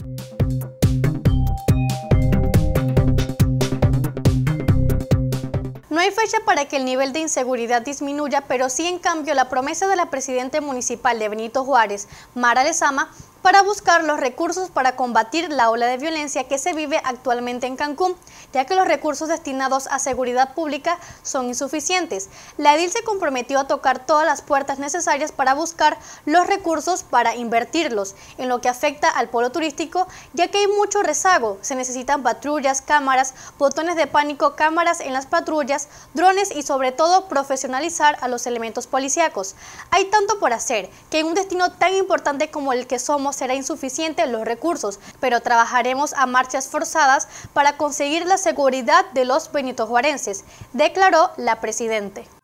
No hay fecha para que el nivel de inseguridad disminuya, pero sí en cambio la promesa de la presidenta municipal de Benito Juárez, Mara Lezama, para buscar los recursos para combatir la ola de violencia que se vive actualmente en Cancún, ya que los recursos destinados a seguridad pública son insuficientes. La edil se comprometió a tocar todas las puertas necesarias para buscar los recursos para invertirlos en lo que afecta al polo turístico, ya que hay mucho rezago. Se necesitan patrullas, cámaras, botones de pánico, cámaras en las patrullas, drones y sobre todo profesionalizar a los elementos policíacos. Hay tanto por hacer que en un destino tan importante como el que somos será insuficiente los recursos, pero trabajaremos a marchas forzadas para conseguir la seguridad de los benitojuarenses, declaró la presidenta.